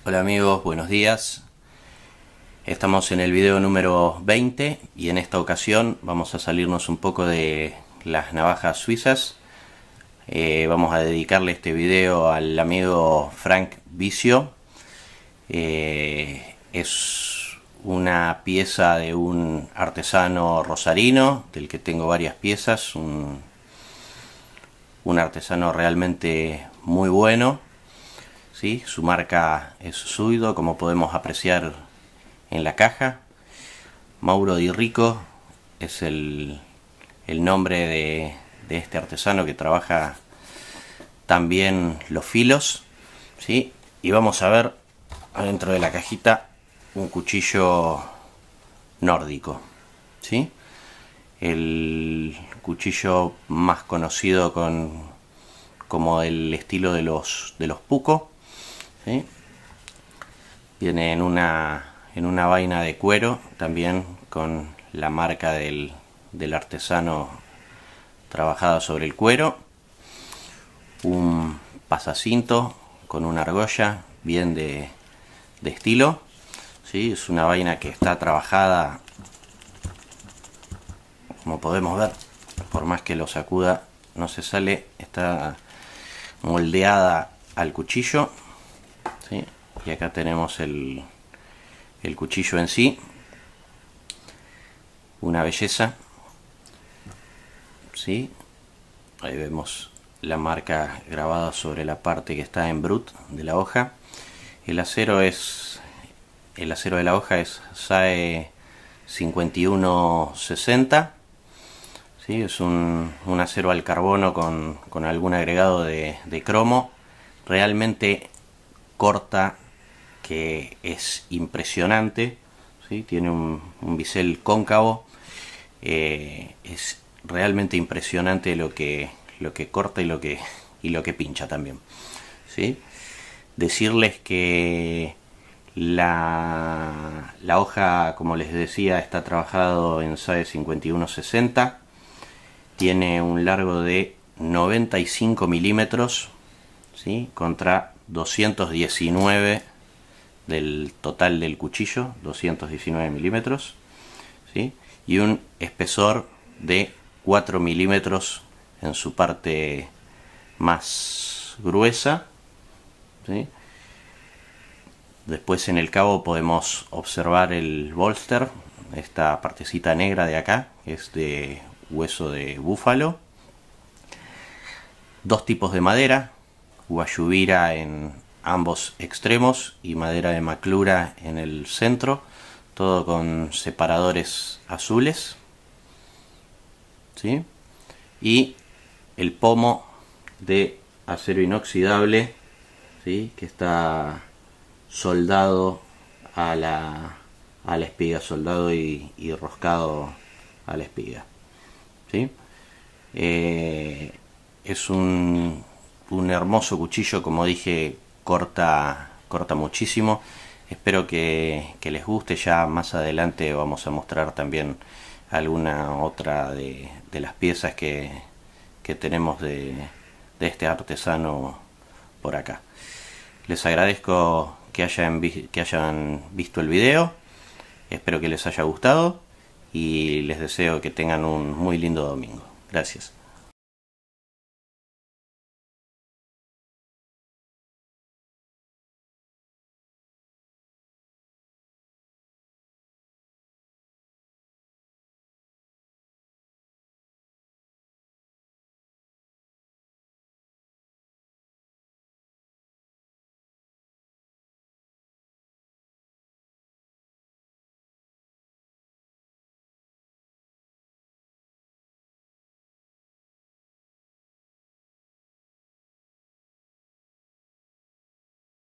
Hola amigos, buenos días. Estamos en el video número 20 y en esta ocasión vamos a salirnos un poco de las navajas suizas. Vamos a dedicarle este video al amigo Frank Vicio. Es una pieza de un artesano rosarino, del que tengo varias piezas, un artesano realmente muy bueno. ¿Sí? Su marca es Suido, como podemos apreciar en la caja. Mauro Di Rico es el nombre de este artesano que trabaja también los filos, ¿sí? Y vamos a ver adentro de la cajita un cuchillo nórdico, ¿sí? El cuchillo más conocido como el estilo de los Puco, ¿sí? Viene en una vaina de cuero, también con la marca del artesano trabajada sobre el cuero. Un pasacinto con una argolla bien de estilo, ¿sí? Es una vaina que está trabajada, como podemos ver, por más que lo sacuda no se sale, está moldeada al cuchillo, ¿sí? Y acá tenemos el cuchillo en sí, una belleza, ¿sí? Ahí vemos la marca grabada sobre la parte que está en brut de la hoja. El acero de la hoja es SAE 5160, ¿sí? Es un acero al carbono con algún agregado de cromo. Realmente corta, que es impresionante, ¿sí? Tiene un bisel cóncavo. Es realmente impresionante lo que corta y lo que pincha también, ¿sí? Decirles que la hoja, como les decía, está trabajado en SAE 5160. Tiene un largo de 95 milímetros, ¿sí? Contra 219 del total del cuchillo, 219 milímetros, ¿sí? Y un espesor de 4 milímetros en su parte más gruesa, ¿sí? Después en el cabo podemos observar el bolster, esta partecita negra de acá, que es de hueso de búfalo. Dos tipos de madera, guayubira en ambos extremos y madera de maclura en el centro, todo con separadores azules, ¿sí? Y el pomo de acero inoxidable, ¿sí? Que está soldado a la espiga, soldado y roscado a la espiga, ¿sí? Es un hermoso cuchillo, como dije, corta muchísimo. Espero que les guste. Ya más adelante vamos a mostrar también alguna otra de las piezas que tenemos de este artesano por acá. Les agradezco que hayan visto el video. Espero que les haya gustado y les deseo que tengan un muy lindo domingo. Gracias.